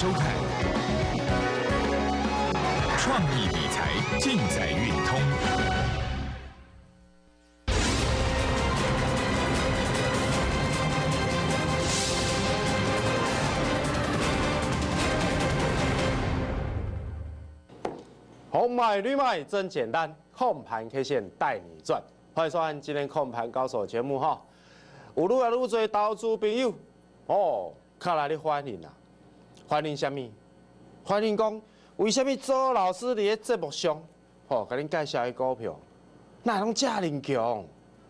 收看。创意理财尽在运通。 红买绿卖真简单，控盘 K 线带你赚。欢迎收看今天控盘高手节目哈。有愈来愈多投资朋友看来你欢迎啦，欢迎什么？欢迎讲为什么周老师伫咧节目上给恁介绍的股票，哪拢这么强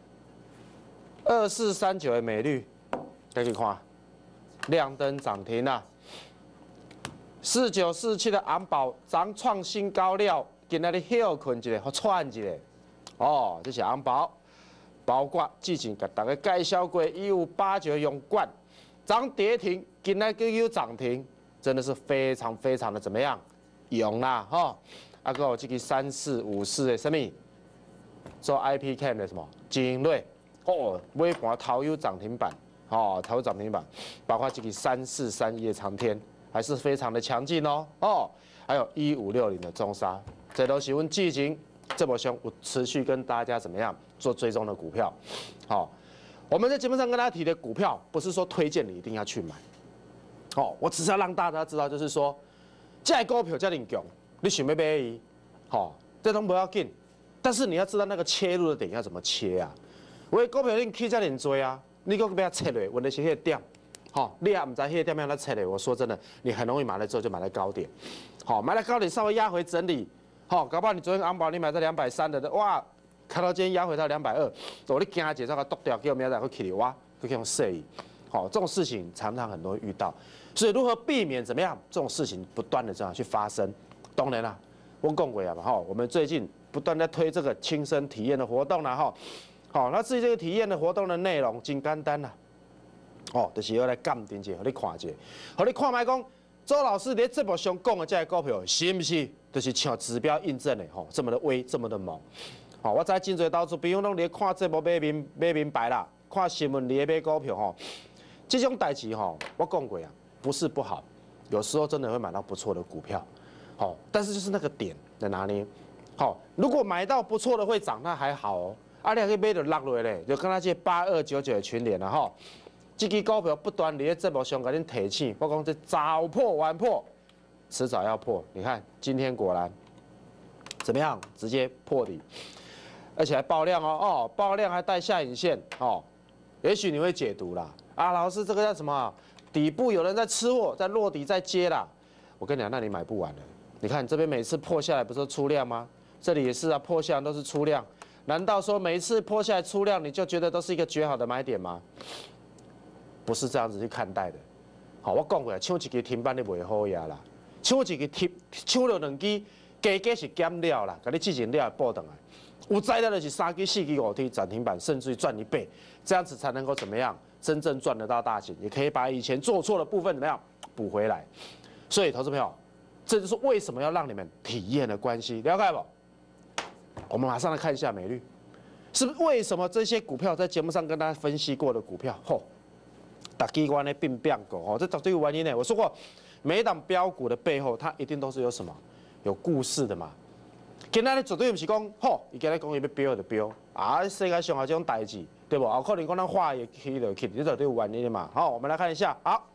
？2439的美绿，再去看，亮灯涨停啦。4947的昂宝昨创新高了，今仔日休困一下，好喘一下。这是昂宝，包括之前给大家介绍过1589永冠，昨跌停，今仔日又涨停，真的是非常非常的怎么样？勇啦还有这个3454的什么？做 IP Cam 的什么？精锐尾盘头有涨停板，头涨停板，包括这个3431的长天。还是非常的强劲还有1560的中沙，这都是我们之前这么凶，我持续跟大家怎么样做追踪的股票。我们在节目上跟大家提的股票，不是说推荐你一定要去买，我只是要让大家知道，就是说，这股票这么强，你想要买伊，这都不要紧，但是你要知道那个切入的点要怎么切啊。我的股票你起这么多啊，你搁要切落，问题是迄个点。你也唔知迄个点样来切的。我说真的，你很容易买了之后就买在高点，买了高点稍微压回整理，搞不好你昨天昂宝你买在230的，哇，看到今天压回到220，你惊一下，把它剁掉，结果明仔载去起哇，去用设意，这种事情常常很多遇到，所以如何避免怎么样这种事情不断的这样去发生？当然啦，我讲过啊嘛，我们最近不断在推这个亲身体验的活动啦，那至于这个体验的活动的内容，真简单啦。就是要来鉴定一下，互你看一下，互你看卖讲，周老师在节目上讲的这个股票是不是，就是像指标印证的这么的威，这么的猛。我知真侪投资朋友拢咧看节目买明白啦，看新闻咧买股票这种代志我讲过啊，不是不好，有时候真的会买到不错的股票，但是就是那个点在哪里？如果买到不错的会涨，那还好你还可以买到落落咧，就跟那些8299的群联啦这支股票不断在节目上给恁提醒，我讲这早破晚破，迟早要破。你看今天果然怎么样？直接破底，而且还爆量爆量还带下影线也许你会解读啦，老师这个叫什么？底部有人在吃货，在落底在接啦。我跟你讲，那你买不完了。你看这边每次破下来不是出量吗？这里也是啊，破下来都是出量。难道说每一次破下来出量，你就觉得都是一个绝好的买点吗？不是这样子去看待的，我讲过，抢一支停板你袂好呀啦，抢一支抢了2支，加是减了啦，甲你之前了报回来，有栽的就是3支、4支、5支涨停板，甚至于赚1倍，这样子才能够怎么样，真正赚得到大钱，也可以把以前做错的部分怎么样补回来。所以，投资朋友，这就是为什么要让你们体验的关系，了解不？我们马上来看一下美绿，是不是为什么这些股票在节目上跟大家分析过的股票，大机关的并变股这绝对有原因的。我说过，每一档标股的背后，它一定都是有什么有故事的嘛。今仔日绝对不是讲，伊今仔讲伊要标就标世界上有这种代志，对不？可能讲咱话也起就起，这绝对有原因的嘛。我们来看一下，好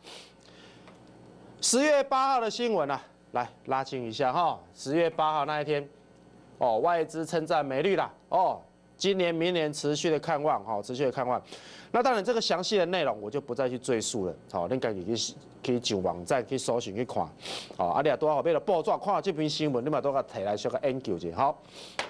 ，10月8号的新闻啊，来拉近一下10月8号那一天，外资称赞美绿啦，今年、明年持续的看望，持续的看望。那当然，这个详细的内容我就不再去赘述了。恁家己去上网站去搜寻去看。你也多好买了报纸，看到这篇新闻，你嘛都给摕来小个研究一下。好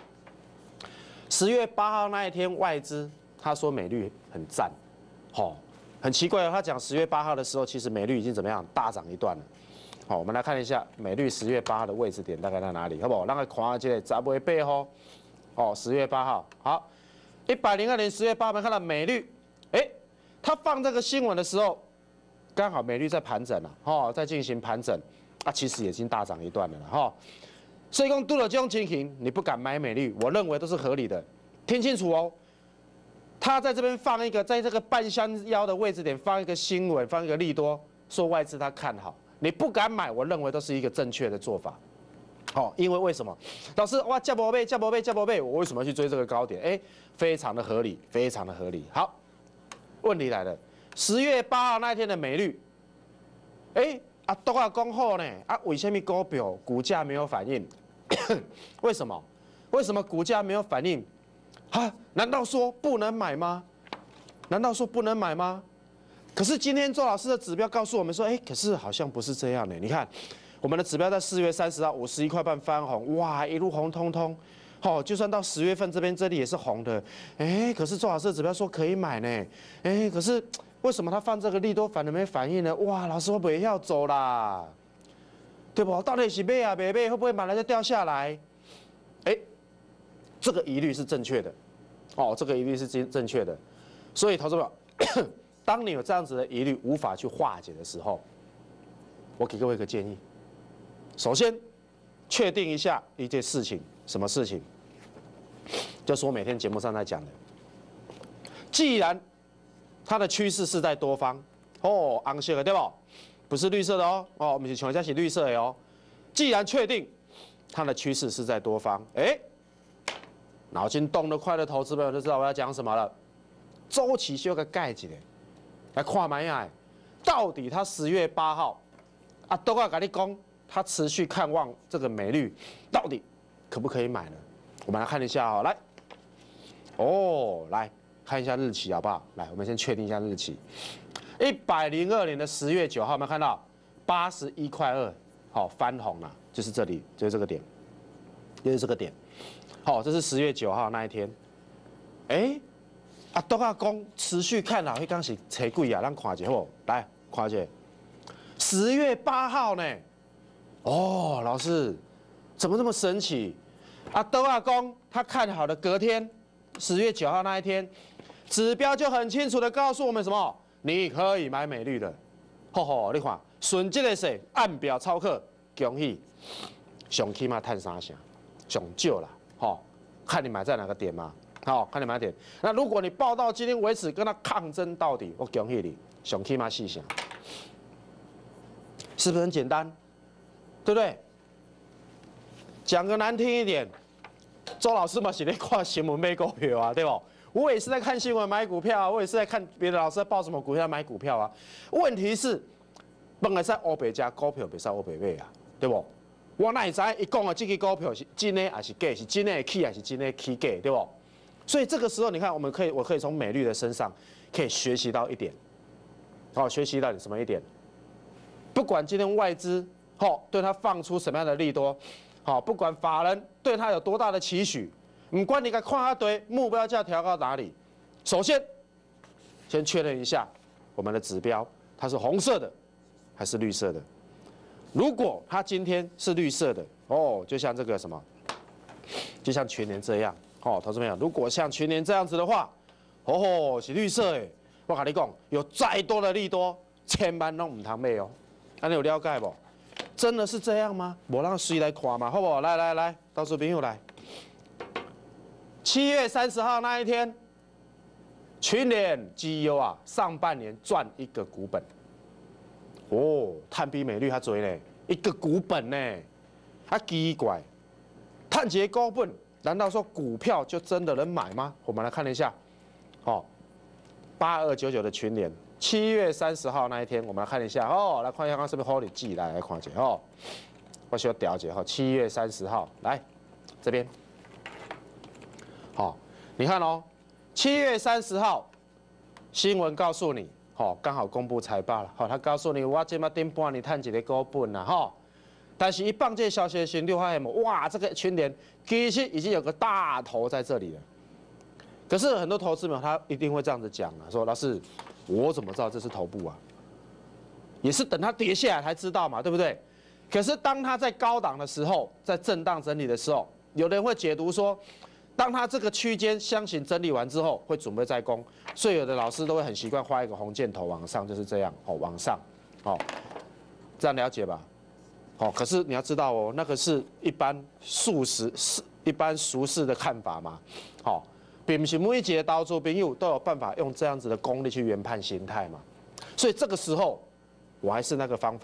，10月8号那一天，外资他说美绿很赞，很奇怪他讲10月8号的时候，其实美绿已经怎么样大涨一段了。我们来看一下美绿10月8号的位置点大概在哪里，好不好？让他看这个十月8号。10月8号，好，102年10月8号，我们看到美绿，他放这个新闻的时候，刚好美绿在盘整了，在进行盘整，其实已经大涨一段了所以讲，对了这种情形，你不敢买美绿，我认为都是合理的。听清楚他在这边在这个半山腰的位置点放一个新闻，放一个利多，说外资他看好， 你不敢买，我认为都是一个正确的做法。好，因为为什么？老师，哇，价博倍，价博倍，价博倍，我为什么要去追这个高点？哎，非常的合理，非常的合理。好，问题来了，10月8号那一天的美率，哎，都要讲好呢，为什么股票股价没有反应？为什么？为什么股价没有反应？难道说不能买吗？难道说不能买吗？可是今天周老师的指标告诉我们说，哎，可是好像不是这样的。你看，我们的指标在4月30号51块半翻红，哇，一路红彤彤。就算到10月份这里也是红的，哎，可是周老师的指标说可以买呢，哎，可是为什么他放这个利多反而没反应呢？哇，老师会不会要走啦？对不？到底是买啊，没买，会不会买了就掉下来？哎，这个疑虑是正确的，这个疑虑是正确的。所以，投资者，当你有这样子的疑虑无法去化解的时候，我给各位一个建议：首先，确定一下一件事情，什么事情？就是我每天节目上在讲的。既然它的趋势是在多方，红色的对不？不是绿色的哦，我们是全家是绿色的哦。既然确定它的趋势是在多方，哎，脑筋动得快的投资朋友就知道我要讲什么了。周期修个盖子嘞，来看买呀，到底它10月8号都要跟你讲，它持续看望这个美率，到底可不可以买呢？我们来看一下来，来看一下日期好不好？来，我们先确定一下日期。102年的10月9号，有没有看到81块2？翻红了，就是这里，就是这个点，就是这个点。这是10月9号那一天。哎，都要讲持续看好，迄刚是找贵啊，咱看一下好，来看一下。10月8号呢？老师，怎么这么神奇？都要讲他看好的隔天，10月9号那一天，指标就很清楚的告诉我们什么？你可以买美绿的，你看，顺这个是按表操课，恭喜，上起码赚3成，上少啦，看你买在哪个点嘛，看你买点。那如果你报到今天为止跟他抗争到底，我恭喜你，上起码4成，是不是很简单？对不对？讲个难听一点，周老师嘛是在看新闻买股票啊，对不？我也是在看新闻买股票啊，我也是在看别的老师在报什么股票买股票啊。问题是，本来在欧北加股票，别在欧北买啊，对不？我哪会知伊讲的这个股票是真的还是假？是真的会起还是真的起假？对不？所以这个时候，你看，我可以从美绿的身上可以学习到一点，学习到什么一点？不管今天外资对他放出什么样的利多，不管法人对他有多大的期许。不管你该看一堆目标价调到哪里，首先先确认一下我们的指标它是红色的还是绿色的。如果它今天是绿色的，就像这个什么，就像全年这样，投资朋友，如果像全年这样子的话，是绿色的，我跟你讲，有再多的利多，千万都唔通买哦。你有了解不？真的是这样吗？我让谁来看嘛，好不好？来，到时候朋友来。7月30号那一天，群联绩优上半年赚1个股本，碳比美率还多呢，1个股本呢，奇怪，碳结股本，难道说股票就真的能买吗？我们来看一下，8299的群联，7月30号那一天，我们来看一下来看一下它是不是合理记来看一下我需要调节7月30号来这边。你看7月30号新闻告诉你，刚好公布财报了，他告诉你我这么顶半年赚1个股本啦，但是一放这消息的时候，你发现哇，这个群联其实已经有个大头在这里了。可是很多投资者他一定会这样子讲说老师，我怎么知道这是头部啊？也是等它跌下来才知道嘛，对不对？可是当它在高档的时候，在震荡整理的时候，有人会解读说，当它这个区间箱型整理完之后，会准备再攻，所以有的老师都会很习惯画一个红箭头往上，就是这样往上，这样了解吧？可是你要知道那个是一般俗世的看法嘛，并不是每一节投资朋友都有办法用这样子的功力去研判形态嘛，所以这个时候我还是那个方法，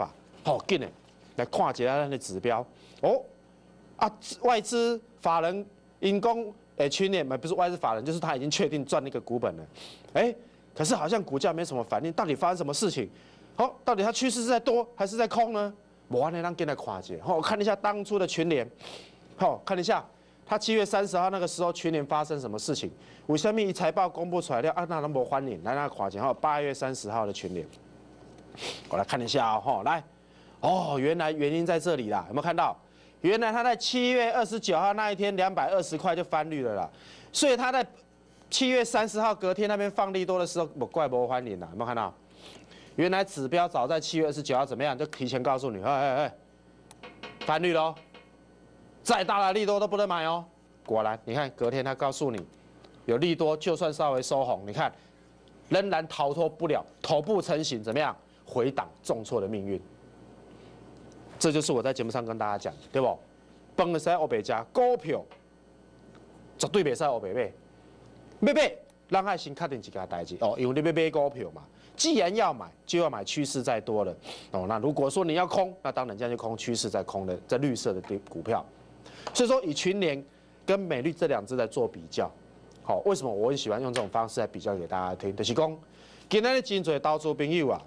好紧的来看一下咱的指标哦。啊，外资法人因公去年不是外资法人，就是他已经确定赚那个股本了，可是好像股价没什么反应，到底发生什么事情？好，到底它趋势是在多还是在空呢？我安尼让进来看一下，好，看一下当初的群联，好，看一下他7月30号那个时候群联发生什么事情？为什么一财报公布出来了，啊，那没欢迎，来那看一下，8月30号的群联，我来看一下哦，来，哦，原来原因在这里啦，有没有看到？原来他在7月29号那一天220块就翻绿了啦，所以他在7月30号隔天那边放利多的时候，我怪不欢迎啦，有没有看到？原来指标早在7月29号怎么样，就提前告诉你，翻绿喽，再大的利多都不能买哦。果然，你看隔天他告诉你，有利多就算稍微收红，你看仍然逃脱不了头部成型，怎么样回档重挫的命运。这就是我在节目上跟大家讲，对不？崩的是在欧北家股票，绝对袂使欧北买，买，让爱先确定一件代志哦，因为你要买股票嘛，既然要买，就要买趋势再多的哦。那如果说你要空，那当然这样就空趋势在空的，在绿色的股票。所以说以群联跟美绿这两只来做比较，好，为什么我很喜欢用这种方式来比较给大家听？就是讲，今天的真侪投资朋友啊，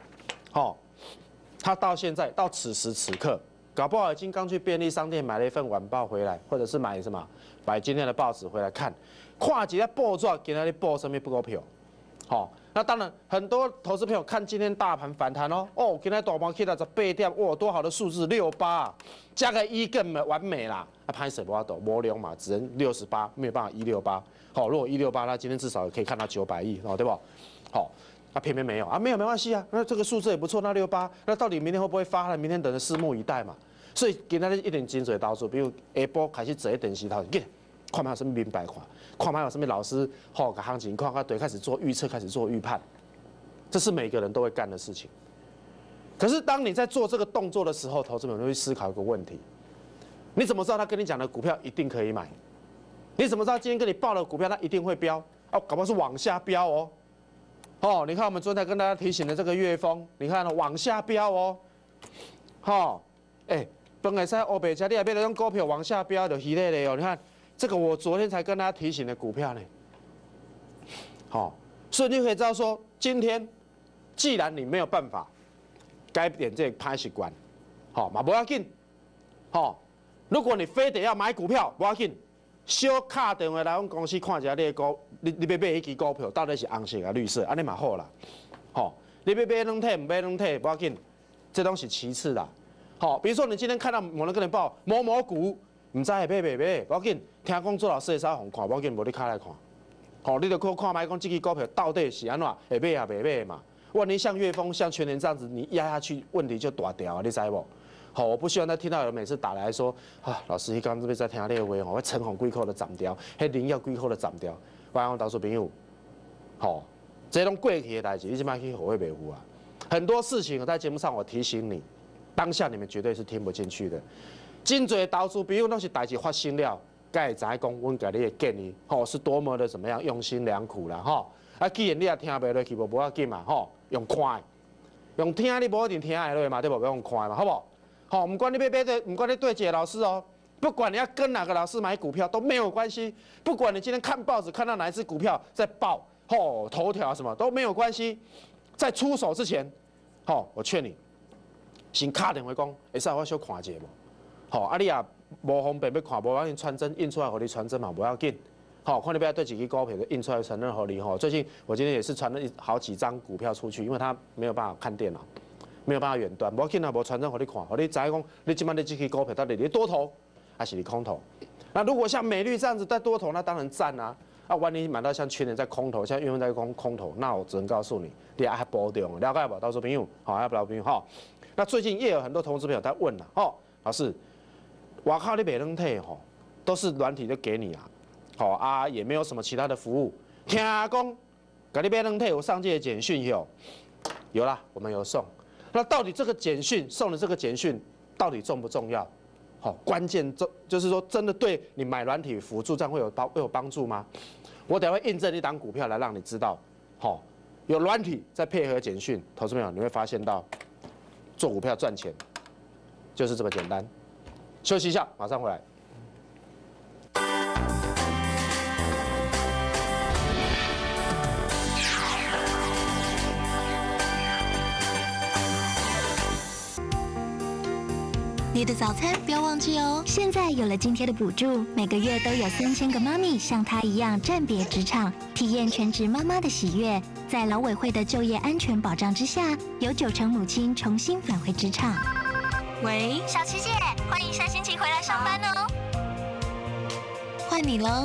他到现在到此时此刻，搞不好已经刚去便利商店买了一份晚报回来，或者是买什么，买今天的报纸回来看，看一下报纸，今天的报上面不股票，那当然很多投资朋友看今天大盘反弹哦，今天大盘起来18点，哇，多好的数字68，加个1更完美啦，拍谁不要抖，无量嘛，只能68，没有办法168，如果168，那今天至少可以看到900亿哦，对不？偏偏没有啊，没关系啊，那这个数字也不错，那68，那到底明天会不会发呢？明天等着拭目以待嘛。所以今天一点精髓到处，比如下晡开始坐电视头，看嘛有什么明白看嘛有什么老师个行情看，对，开始做预测，开始做预判，这是每个人都会干的事情。可是当你在做这个动作的时候，投资者就会思考一个问题：你怎么知道他跟你讲的股票一定可以买？你怎么知道今天跟你报的股票它一定会飙？搞不好是往下飙哦。你看我们昨天跟大家提醒的这个月峰，你看往下飙哦，本来在欧北家，你也别用股票往下飙，就稀累嘞哦。你看这个我昨天才跟大家提醒的股票呢，所以你可以知道说，今天既然你没有办法改变这个拍习惯，嘛不要紧，如果你非得要买股票，不要紧。小卡电话来阮公司看一下你的股，你要买迄支股票到底是红色啊绿色，安尼嘛好啦。你要买两体唔买两体，不要紧，这东西其次啦。比如说你今天看到某人跟你报某某股，唔知会买袂买，不要紧，听讲做老师会使互看，不要紧，无你卡来看。你就看买讲这支股票到底是安怎会买也袂买嘛。万一像月峰、像全年这样子，你压下去，问题就大条啊，你知无？我不希望再听到有人每次打来说老师，你刚刚这边在听你的话，我陈红几口的涨掉，迄零药几口的涨掉，我讲投资朋友，这种过去的代志，你即摆去学会维护啊。很多事情我在节目上我提醒你，当下你们绝对是听不进去的。真侪投资朋友拢是代志发生了，该会知讲，阮给你的建议，是多么的怎么样用心良苦啦，既然你也听袂落去，无要紧嘛，用看的，用听你无一定听会落嘛，对无？要用看嘛，好不好？不管你被对，不管你对几个老师哦，不管你要跟哪个老师买股票都没有关系，不管你今天看报纸看到哪一只股票在报，头条什么都没有关系，在出手之前，我劝你，先打电话讲，会使我小看一下无？你也无方便要看，无要紧传真印出来，互你传真嘛，不要紧。看你不要对几支股票就印出来承认合理。最近我今天也是传了好几张股票出去，因为他没有办法看电脑。没有办法远端，无要紧啊，无传真给你看，互你知讲，你今摆你这支股票到底你多头还是你空头？那如果像美绿这样子在多头，那当然赞啊。万一买到像去年在空头，像月份在空头，那我只能告诉你，你还保重，了解不？到时候朋友，要不要朋友？那最近也有很多投资朋友在问了，老师，我靠你买软体都是软体就给你啊，也没有什么其他的服务。听讲，给你买软体有上届的简讯有啦，我们有送。那到底这个简讯送的这个简讯到底重不重要？关键就是说真的对你买软体辅助这样会有帮助吗？我等会印证一档股票来让你知道，有软体再配合简讯，投资朋友你会发现到， 做股票赚钱，就是这么简单。休息一下，马上回来。 你的早餐不要忘记哦！现在有了津贴的补助，每个月都有3000个妈咪像她一样暂别职场，体验全职妈妈的喜悦。在劳委会的就业安全保障之下，有90%母亲重新返回职场。喂，小琪姐，欢迎下星期回来上班哦。换你喽！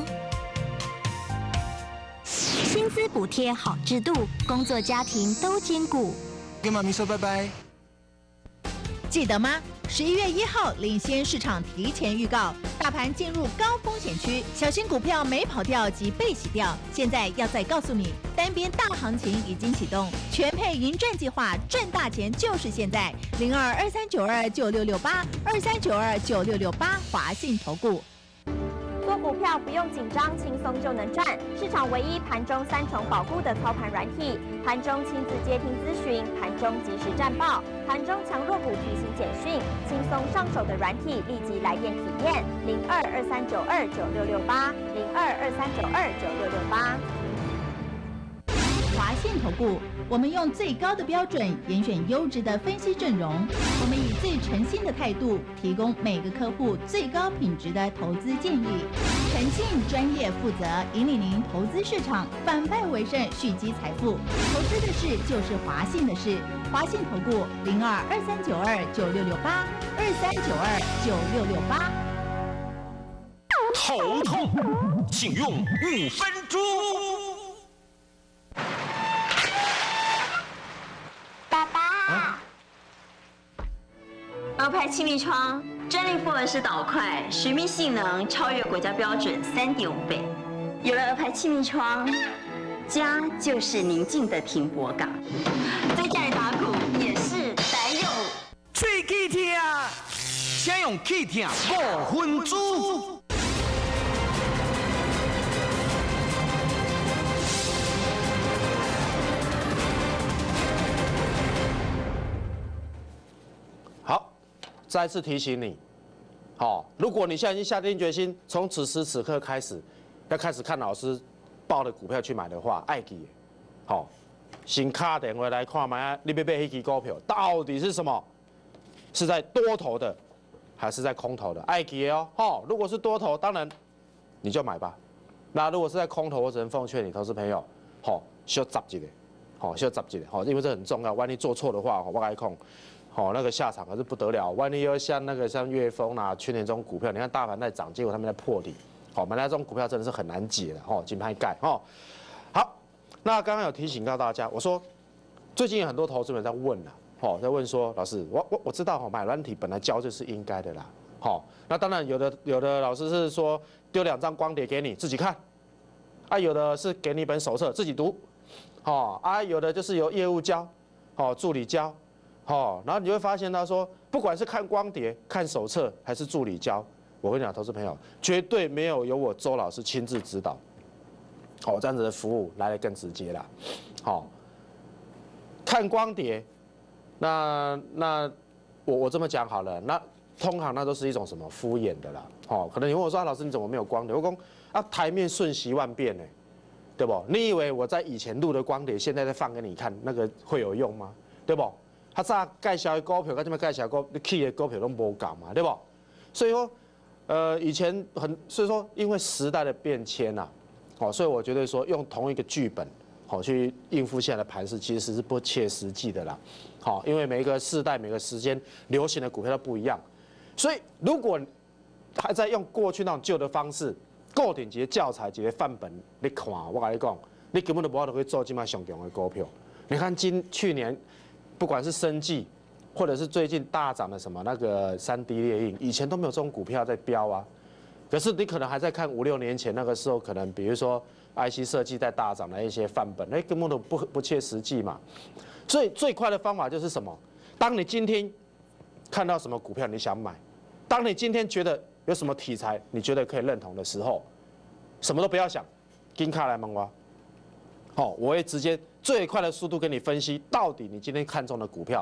薪资补贴好制度，工作家庭都兼顾。 跟妈咪说拜拜。 记得吗？11月1号领先市场提前预告，大盘进入高风险区，小心股票没跑掉及被洗掉。现在要再告诉你，单边大行情已经启动，全配盈赚计划，赚大钱就是现在。0223929668，23929668，华信投顾。 做股票不用紧张，轻松就能赚。市场唯一盘中3重保固的操盘软体，盘中亲自接听咨询，盘中即时战报，盘中强弱股提醒简讯，轻松上手的软体，立即来电体验。0223929668，0223929668。 华信投顾，我们用最高的标准严选优质的分析阵容，我们以最诚信的态度提供每个客户最高品质的投资建议，诚信、专业、负责，引领您投资市场反败为胜，蓄积财富。投资的事就是华信的事，华信投顾0223929668，23929668。 头痛，请用5分钟。 爸爸，欧派气密窗专利复合式导块，水密性能超越国家标准3.5倍。有了欧派气密窗，家就是宁静的停泊港。在家里打鼓也是得用喙齿痛，请用齿痛5分珠。 好，再次提醒你，好，如果你现在已经下定决心，从此时此刻开始，要开始看老师报的股票去买的话，爱记，好，先打电话来看买，你要买那支股票到底是什么？是在多头的，还是在空头的？爱记哦，好，如果是多头，当然你就买吧。那如果是在空头，我只能奉劝你，投资朋友，好，小zap一个，好，小zap一个，好，因为这很重要，万一做错的话，我跟你讲。好，那个下场可是不得了。万一又像粤丰啊、去年这种股票，你看大盘在涨，结果他们在破底。好，买来这种股票真的是很难解的。哦，金牌盖。哦，好，那刚刚有提醒到大家，我说最近有很多投资人在问了，哦，在问说，老师，我知道，买软体本来教就是应该的啦。好，那当然有的老师是说丢2张光碟给你自己看，啊，有的是给你一本手册自己读，哦，啊，有的就是由业务教，哦，助理教。好，然后你会发现他说，不管是看光碟、看手册还是助理教，我跟你讲，投资朋友绝对没有由我周老师亲自指导，好，这样子的服务来得更直接啦。好，看光碟，那我这么讲好了，那通常那都是一种什么敷衍的啦。好，可能你问我说，老师你怎么没有光碟？我讲啊，台面瞬息万变呢，对不？你以为我在以前录的光碟，现在再放给你看，那个会有用吗？对不？他早介绍的股票，跟这么介绍你去的股票都无共嘛，对不？所以说，以前所以说因为时代的变迁呐，哦，所以我觉得说用同一个剧本，好去应付现在的盘势，其实是不切实际的啦。好，因为每一个世代、每个时间流行的股票都不一样，所以如果还在用过去那种旧的方式，固定一个教材、一个范本，你看，我跟你讲，你根本都无法度去做这么上强的股票。你看去年。不管是生技，或者是最近大涨的什么那个3D 列印，以前都没有这种股票在飙啊。可是你可能还在看5、6年前那个时候，可能比如说 IC 设计在大涨的一些范本，根本都不切实际嘛。所以最快的方法就是什么？当你今天看到什么股票你想买，当你今天觉得有什么题材你觉得可以认同的时候，什么都不要想，跟卡来问我。好，我会直接最快的速度跟你分析，到底你今天看中的股票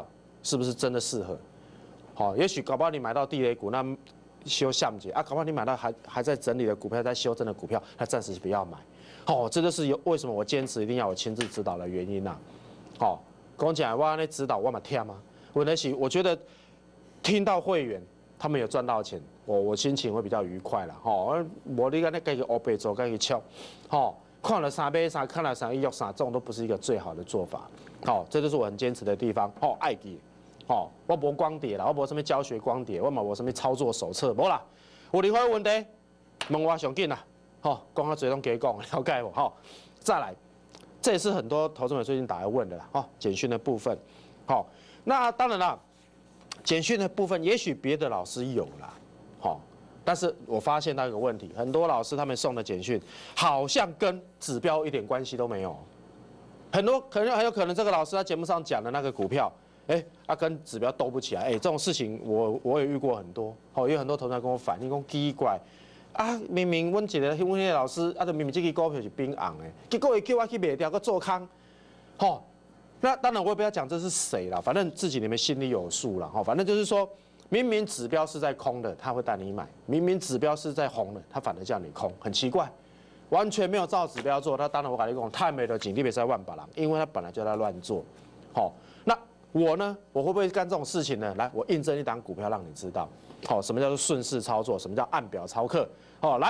是不是真的适合？好，也许搞不好你买到地雷股，那修项目啊，搞不好你买到还在整理的股票，在修正的股票，那暂时不要买。好，这就是为什么我坚持一定要我亲自指导的原因呐。好，讲起来我那指导我嘛听吗？问题是我觉得听到会员他们有赚到钱，我心情会比较愉快啦。吼，我你看那个欧贝做，该去敲，吼，看了3买3，看了313，这种都不是一个最好的做法。好，这就是我很坚持的地方。吼，爱记。哦，我无光碟啦，我无什么教学光碟，我嘛无什么操作手册，无啦。有任何问题，问我上紧啦。吼，讲到最拢加讲，了解无？吼，再来，这也是很多投资者最近打来问的啦。吼，简讯的部分，好，那当然啦，简讯的部分也许别的老师有啦，好，但是我发现到一个问题，很多老师他们送的简讯好像跟指标一点关系都没有。很有可能这个老师在节目上讲的那个股票。跟指标斗不起来，这种事情我也遇过很多，有很多投资人跟我反映，讲奇怪，明明阮那个老师，就明明这个股票是冰红的，结果伊叫我去卖掉，搁做空，那当然我也不要讲这是谁啦，反正自己你们心里有数啦，反正就是说，明明指标是在空的，他会带你买；明明指标是在红的，他反而叫你空，很奇怪，完全没有照指标做。那当然我跟你讲，太没了警惕别在万把郎，因为他本来就在乱做，那。我呢，我会不会干这种事情呢？来，我印证一档股票让你知道，什么叫做顺势操作，什么叫按表操课。来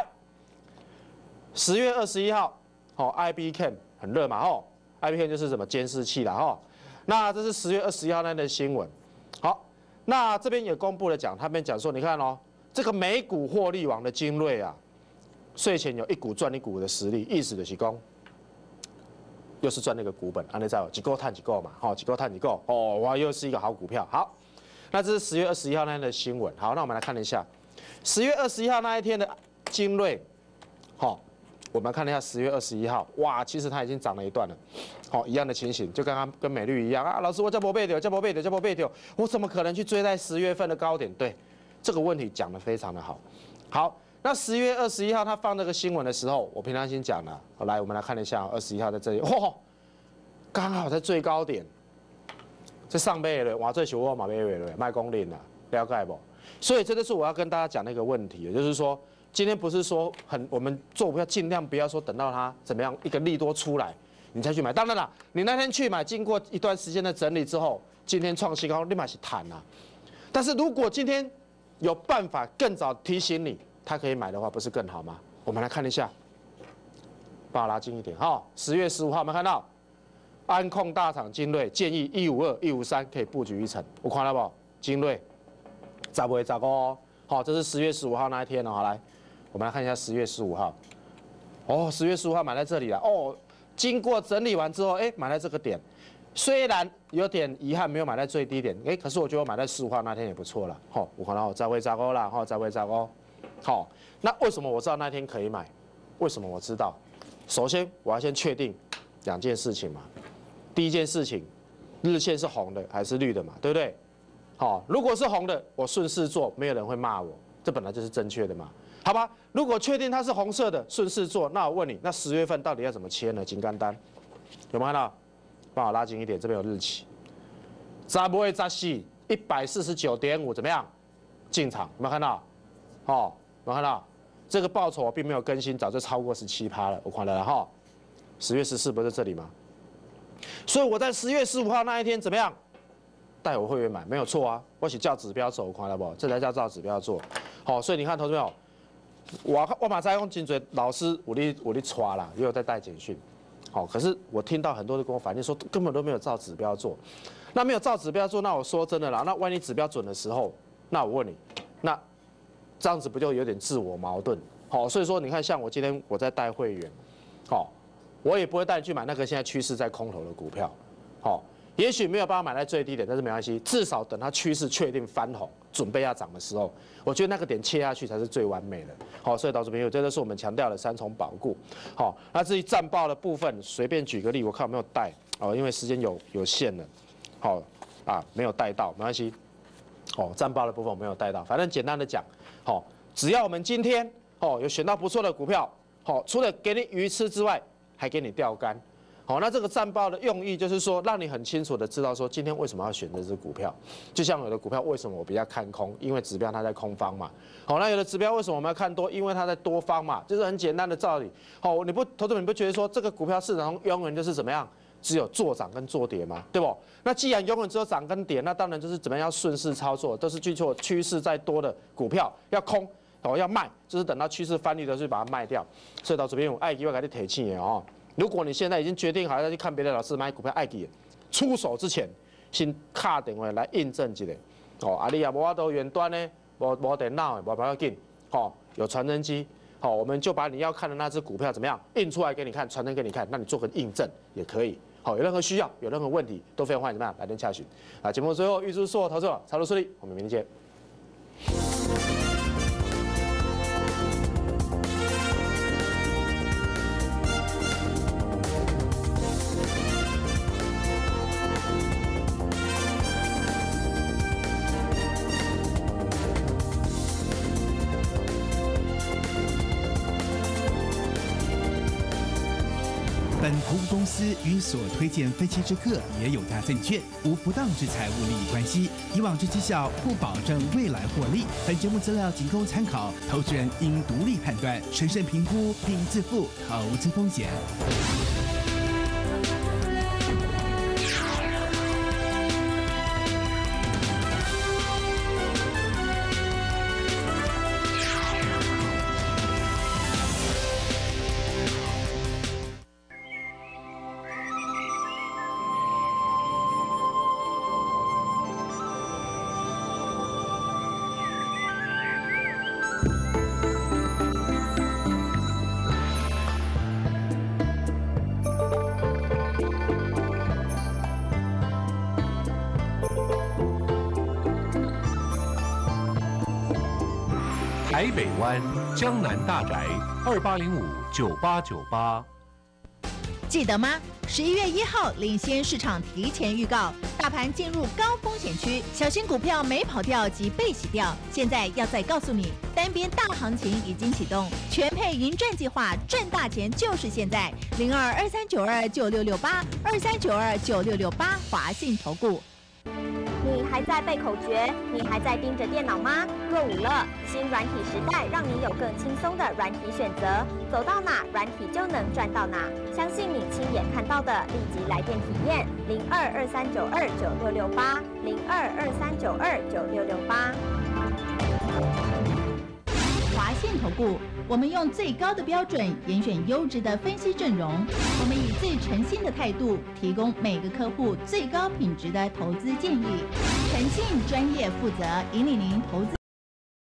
，10月21号，IBCam 很热嘛，IBCam 就是什么监视器啦，那这是10月21号那的新闻。好，那这边也公布了讲，他们讲说，你看这个美股获利王的精锐啊，税前有一股赚一股的实力，意思就是讲。又是赚那个股本，安内在几个探几个嘛，几个探几个，哇，又是一个好股票。好，那这是10月21号那天的新闻。好，那我们来看一下10月21号那一天的精锐，我们看一下10月21号，哇，其实它已经涨了一段了，一样的情形，就刚刚跟美绿一样啊，老师我叫不背掉，我怎么可能去追在10月份的高点？对，这个问题讲得非常的好。好。那10月21号他放这个新闻的时候，我平常心讲了。好，来我们来看一下21号在这里，刚好在最高点，在上倍了，哇，最小我马倍了，卖公领了，了解不？所以这就是我要跟大家讲那个问题，也就是说，今天不是说我们做股票尽量不要说等到它怎么样一个利多出来你才去买。当然了，你那天去买，经过一段时间的整理之后，今天创新高，立马去谈啊。但是如果今天有办法更早提醒你。他可以买的话，不是更好吗？我们来看一下，把我拉近一点10月15号，我们看到安控大厂精锐建议152、153可以布局一层，我看到不？精锐10月15哦，这是10月15号那一天好，来，我们来看一下10月15号。10月15号买在这里了经过整理完之后，买在这个点，虽然有点遗憾没有买在最低点，可是我觉得我买在15号那天也不错了。我看到10月15啦，10月15。好，那为什么我知道那天可以买？为什么我知道？首先，我要先确定2件事情嘛。第一件事情，日线是红的还是绿的嘛？对不对？好，如果是红的，我顺势做，没有人会骂我，这本来就是正确的嘛。好吧，如果确定它是红色的，顺势做，那我问你，那10月份到底要怎么切呢？金刚单有没有看到？帮我拉近一点，这边有日期。10月14 149.5怎么样？进场有没有看到？有没有看到？这个报酬我并没有更新，早就超过17%了，我看到了10月14不是这里吗？所以我在10月15号那一天怎么样？带我会员买没有错啊，我是照指标走，看到不？这才叫照指标做。所以你看，投资朋友，我马上用真多老师我的抓啦，也有在带简讯。可是我听到很多人跟我反映说，根本都没有照指标做。那没有照指标做，那我说真的啦，那万一指标准的时候，那我问你，那这样子不就有点自我矛盾？所以说你看，像我今天我在带会员，我也不会带你去买那个现在趋势在空头的股票，也许没有办法买在最低点，但是没关系，至少等它趋势确定翻红，准备要涨的时候，我觉得那个点切下去才是最完美的。所以投资朋友，这都是我们强调的3重保固。那至于战报的部分，随便举个例，我看有没有带因为时间有限了，没有带到，没关系。战报的部分我没有带到，反正简单的讲，只要我们今天有选到不错的股票，除了给你鱼吃之外，还给你钓竿。 好，那这个战报的用意就是说，让你很清楚的知道说，今天为什么要选这支股票。就像有的股票为什么我比较看空，因为指标它在空方嘛。好，那有的指标为什么我们要看多？因为它在多方嘛，就是很简单的道理。好，投资者你不觉得说这个股票市场中永远就是怎么样？只有做涨跟做跌嘛，对不？那既然永远只有涨跟跌，那当然就是怎么样要顺势操作，都是去做趋势再多的股票要空。哦，要卖，就是等到趋势翻绿的时候把它卖掉。所以到这边我爱给我给你提醒哦。如果你现在已经决定好要去看别的老师买股票爱给，出手之前先打电话来印证一下。哦，啊你也无法度远端呢，无电脑的，不要紧。哦，有传真机，好，我们就把你要看的那只股票怎么样印出来给你看，传真给你看，那你做个印证也可以。好，有任何需要，有任何问题，都非常欢迎怎么样来电洽询。啊，节目最后预祝所有投资者操作顺利，我们明天见。 本服务公司与所推荐分期之客也有大证券，无不当之财务利益关系。以往之绩效不保证未来获利。本节目资料仅供参考，投资人应独立判断、审慎评估并自负投资风险。 台北湾江南大宅28059898。 记得吗？11月1号领先市场提前预告，大盘进入高风险区，小心股票没跑掉及被洗掉。现在要再告诉你，单边大行情已经启动，全配盈赚计划，赚大钱就是现在。0223929668，23929668，华信投顾。 你还在背口诀？你还在盯着电脑吗？落伍了！新软体时代，让你有更轻松的软体选择，走到哪软体就能赚到哪。相信你亲眼看到的，立即来电体验，0223929668，0223929668。 华信投顾，我们用最高的标准严选优质的分析阵容，我们以最诚信的态度提供每个客户最高品质的投资建议，诚信、专业、负责，引领您投资。